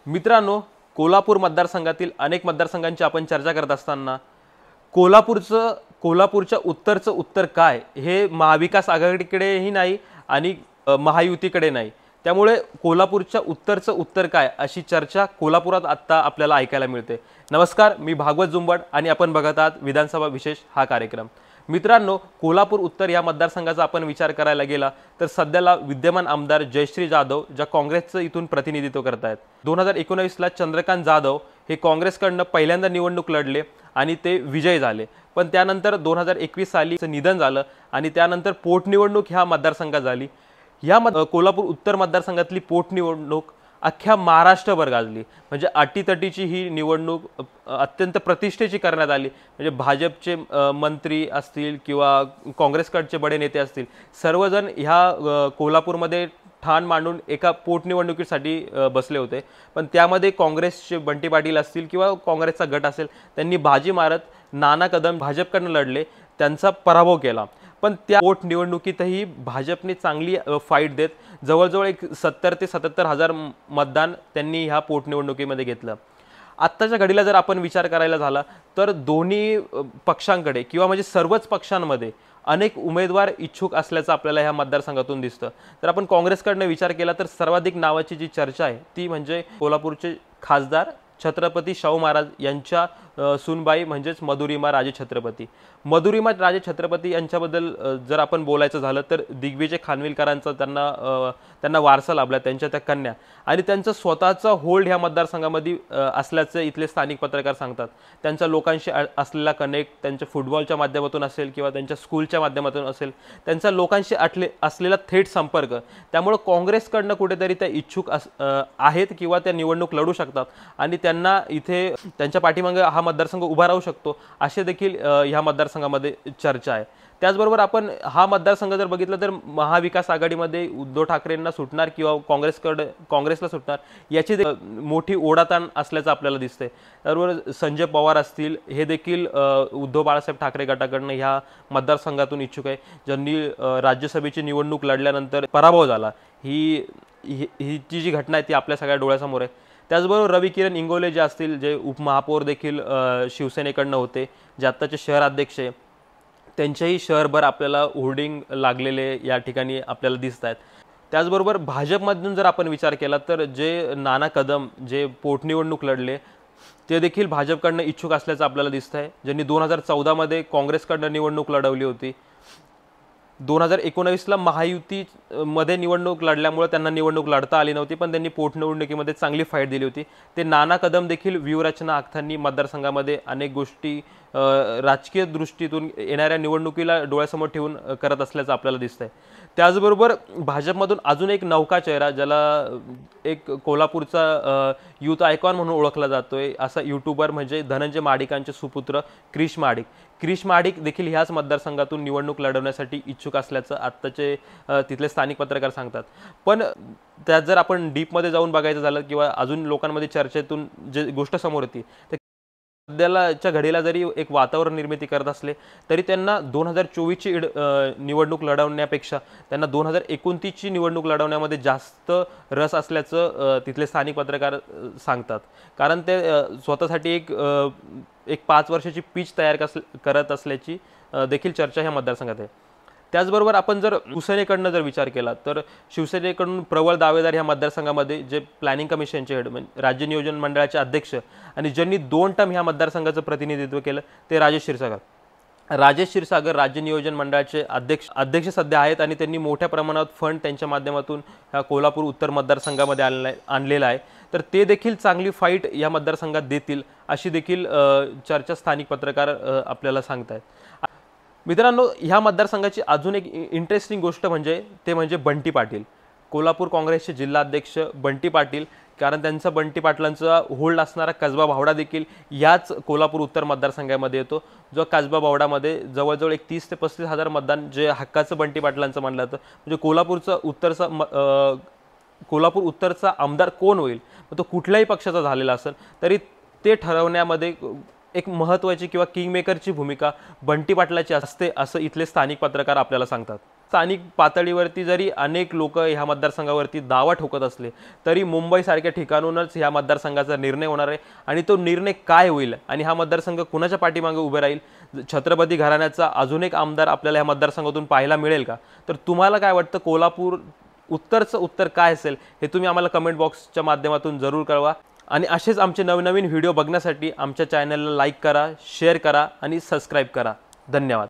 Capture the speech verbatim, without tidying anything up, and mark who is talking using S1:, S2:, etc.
S1: मित्रांनो, कोल्हापूर मतदारसंघातील अनेक मतदारसंघांची आपण चर्चा करत असताना कोल्हापूरचं कोल्हापूरच्या उत्तरचं उत्तर काय हे महाविकास आघाडीकडेही नाही आणि महायुतीकडे नाही। त्यामुळे कोल्हापूरच्या उत्तरचं उत्तर काय अशी चर्चा कोल्हापुरात आता आपल्याला ऐकायला मिळते। नमस्कार, मी भागवत जुंबड आणि आपण बघत आहात विधानसभा विशेष हा कार्यक्रम। मित्रांनो, कोल्हापूर उत्तर या मतदारसंघाचा आपण विचार करायला गेला तर सध्याला विद्यमान आमदार जयश्री जाधव ज्या काँग्रेसचं इथून प्रतिनिधित्व करत आहेत। दोन हजार एकोणीस ला चंद्रकांत जाधव हे काँग्रेसकडनं पहिल्यांदा निवडणूक लढले आणि ते विजयी झाले, पण त्यानंतर दोन हजार एकवीस साली निधन झालं आणि त्यानंतर पोटनिवडणूक ह्या मतदारसंघात झाली। या कोल्हापूर उत्तर मतदारसंघातली पोटनिवडणूक अख्ख्या महाराष्ट्रभर गाजली। म्हणजे अटीतटीची ही निवडणूक अत्यंत प्रतिष्ठेची करण्यात आली। म्हणजे भाजपचे मंत्री असतील किंवा काँग्रेसकडचे बडे नेते असतील, सर्वजण ह्या कोल्हापूरमध्ये ठाण मांडून एका पोटनिवडणुकीसाठी बसले होते। पण त्यामध्ये काँग्रेसचे बंटी पाटील असतील किंवा काँग्रेसचा गट असेल, त्यांनी बाजी मारत नाना कदम भाजपकडून लढले, त्यांचा पराभव केला। पण त्या पोटनिवडणुकीतही भाजपने चांगली फाईट देत जवळजवळ एक सत्तर ते सत्याहत्तर हजार मतदान त्यांनी ह्या पोटनिवडणुकीमध्ये घेतलं। आत्ताच्या घडीला जर आपण विचार करायला झाला तर दोन्ही पक्षांकडे किंवा म्हणजे सर्वच पक्षांमध्ये अनेक उमेदवार इच्छुक असल्याचं आपल्याला ह्या मतदारसंघातून दिसतं। तर आपण काँग्रेसकडनं विचार केला तर सर्वाधिक नावाची जी चर्चा आहे ती म्हणजे कोल्हापूरचे खासदार छत्रपती शाहू महाराज यांच्या सुनबाई म्हणजेच मधुरिमा राजे छत्रपती। मधुरिमा राजे छत्रपती यांच्याबद्दल जर आपण बोलायचं झालं तर दिग्विजय खानविलकरांचा त्यांना त्यांना वारसा लाभला, त्यांच्या त्या कन्या आणि त्यांचं स्वतःचा होल्ड ह्या मतदारसंघामध्ये असल्याचं इथले स्थानिक पत्रकार सांगतात। त्यांचा लोकांशी असलेला कनेक्ट त्यांच्या फुटबॉलच्या माध्यमातून असेल किंवा त्यांच्या स्कूलच्या माध्यमातून असेल, त्यांचा लोकांशी अटले असलेला थेट संपर्क, त्यामुळे काँग्रेसकडनं कुठेतरी त्या इच्छुक आहेत किंवा त्या निवडणूक लढू शकतात आणि त्यांना इथे त्यांच्या पाठीमागे हा मतदारसंघ उभा राहू शकतो असे देखील ह्या मतदारसंघामध्ये चर्चा आहे। त्याचबरोबर आपण हा मतदारसंघ जर बघितला तर महाविकास आघाडीमध्ये उद्धव ठाकरेंना सुटणार किंवा काँग्रेसकडे काँग्रेसला सुटणार याची मोठी ओढाताण असल्याचं आपल्याला दिसतंय। त्याबरोबर संजय पवार असतील, हे देखील उद्धव बाळासाहेब ठाकरे गटाकडनं ह्या मतदारसंघातून इच्छुक आहे, ज्यांनी राज्यसभेची निवडणूक लढल्यानंतर पराभव झाला। ही ही जी घटना आहे ती आपल्या सगळ्या डोळ्यासमोर आहे। त्याचबरोबर रवी किरण इंगोले जे असतील, जे उपमहापौर देखील शिवसेनेकडनं होते, जे आत्ताचे शहराध्यक्ष आहे, त्यांच्याही शहरभर आपल्याला होर्डिंग लागलेले या ठिकाणी आपल्याला दिसत आहेत। त्याचबरोबर भाजपमधून जर आपण विचार केला तर जे नाना कदम जे पोटनिवडणूक लढले ते देखील भाजपकडनं इच्छुक असल्याचं आपल्याला दिसत आहे, ज्यांनी दोन हजार चौदा मध्ये काँग्रेसकडनं निवडणूक लढवली होती। दोन हजार एकोणवीस ला महायुती मध्ये निवडणूक लढल्यामुळे त्यांना निवडणूक लढता आली नव्हती, पण त्यांनी पोटनिवडणुकीमध्ये चांगली फाईट दिली होती। ते नाना कदम देखील व्यूहरचना आखताना मतदारसंघामध्ये अनेक गोष्टी राजकीय दृष्टीतून येणाऱ्या निवडणुकीला डोळ्यासमोर ठेवून करत असल्याचं आपल्याला दिसतंय। त्याचबरोबर भाजपमधून अजून एक नौका चेहरा, ज्याला एक कोल्हापूरचा यूथ आयकॉन म्हणून ओळखला जातोय, असा यूट्यूबर म्हणजे धनंजय महाडिकांचे सुपुत्र क्रिश महाडिक क्रिश महाडिक देखील ह्याच मतदारसंघातून निवडणूक लढवण्यासाठी इच्छुक असल्याचं आत्ताचे तिथले स्थानिक पत्रकार सांगतात। पण त्यात जर आपण डीपमध्ये जाऊन बघायचं झालं किंवा अजून लोकांमध्ये चर्चेतून जे गोष्ट समोर येते, सध्याच्या घडीला जरी एक वातावरण निर्मिती करत असले तरी त्यांना दोन हजार चोवीसची निवडणूक लढवण्यापेक्षा त्यांना दोन हजार एकोणतीसची निवडणूक लढवण्यामध्ये जास्त रस असल्याचं तिथले स्थानिक पत्रकार सांगतात। कारण ते स्वतःसाठी एक एक पाच वर्षाची पिच तयार करत असल्याची देखील चर्चा ह्या मतदारसंघात आहे। त्याचबरोबर आपण जर शिवसेनेकडनं जर विचार केला तर शिवसेनेकडून प्रबळ दावेदार ह्या मतदारसंघामध्ये जे प्लॅनिंग कमिशनचे हेड म्हणजे राज्य नियोजन मंडळाचे अध्यक्ष आणि ज्यांनी दोन टर्म ह्या मतदारसंघाचं प्रतिनिधित्व केलं ते राजेश क्षीरसागर राजेश क्षीरसागर राज्य नियोजन मंडळाचे अध्यक्ष अध्यक्ष सध्या आहेत आणि त्यांनी मोठ्या प्रमाणात फंड त्यांच्या माध्यमातून ह्या कोल्हापूर उत्तर मतदारसंघामध्ये आणला आणलेला आहे। तर ते देखील चांगली फाईट या मतदारसंघात देतील अशी देखील चर्चा स्थानिक पत्रकार आपल्याला सांगतायत। मित्रांनो, ह्या मतदारसंघाची अजून एक इंटरेस्टिंग गोष्ट म्हणजे ते म्हणजे बंटी पाटील, कोल्हापूर काँग्रेसचे जिल्हाध्यक्ष बंटी पाटील। कारण त्यांचा बंटी पाटलांचा होल्ड असणारा कसबा बावडा देखील याच कोल्हापूर उत्तर मतदारसंघामध्ये येतो, जो कसबा बावडामध्ये जवळजवळ एक तीस ते पस्तीस हजार मतदान जे हक्काचं बंटी पाटलांचं मानलं जातं। म्हणजे कोल्हापूरचा उत्तरचा कोल्हापूर उत्तरचा आमदार कोण होईल, तो कुठल्याही पक्षाचा झालेला असेल तरी ते ठरवण्यामध्ये एक महत्त्वाची किंवा किंगमेकरची भूमिका बंटी पाटलाची असते असं इथले स्थानिक पत्रकार आपल्याला सांगतात। स्थानिक पातळीवरती जरी अनेक लोक ह्या मतदारसंघावरती दावा ठोकत असले तरी मुंबईसारख्या ठिकाणूनच ह्या मतदारसंघाचा निर्णय होणार आहे आणि तो निर्णय काय होईल आणि हा मतदारसंघ कुणाच्या पाठीमागे उभे राहील, छत्रपती घराण्याचा अजून एक आमदार आपल्याला ह्या मतदारसंघातून पाहायला मिळेल का? तर तुम्हाला काय वाटतं कोल्हापूर उत्तरचं उत्तर काय असेल हे तुम्ही आम्हाला कमेंट बॉक्सच्या माध्यमातून जरूर कळवा आणि असेच आमचे नवनवीन व्हिडिओ बघण्यासाठी आमच्या चॅनलला लाईक करा, शेअर करा आणि सबस्क्राईब करा. धन्यवाद.